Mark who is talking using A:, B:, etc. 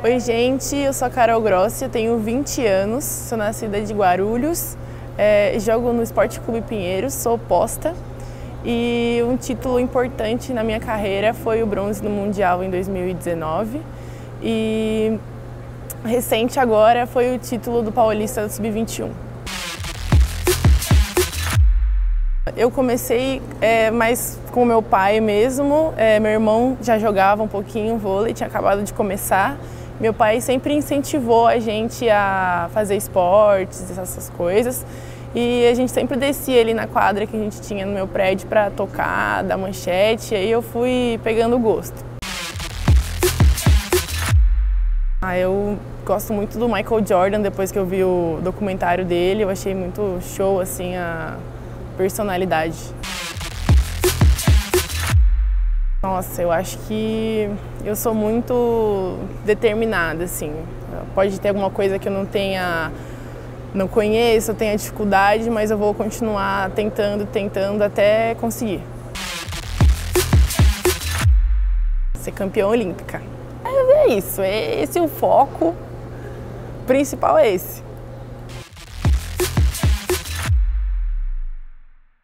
A: Oi gente, eu sou a Carol Grossi, eu tenho 20 anos, sou nascida de Guarulhos, jogo no Esporte Clube Pinheiros, sou posta e um título importante na minha carreira foi o bronze no Mundial em 2019 e recente agora foi o título do Paulista do Sub-21. Eu comecei mais com meu pai mesmo, meu irmão já jogava um pouquinho vôlei, tinha acabado de começar. Meu pai sempre incentivou a gente a fazer esportes, essas coisas. E a gente sempre descia ali na quadra que a gente tinha no meu prédio para tocar, dar manchete, e aí eu fui pegando o gosto. Eu gosto muito do Michael Jordan, depois que eu vi o documentário dele, eu achei muito show assim a personalidade. Nossa, eu acho que eu sou muito determinada, assim. Pode ter alguma coisa que eu não conheço, eu tenha dificuldade, mas eu vou continuar tentando até conseguir. Ser campeã olímpica. É isso, esse é o foco principal, é esse.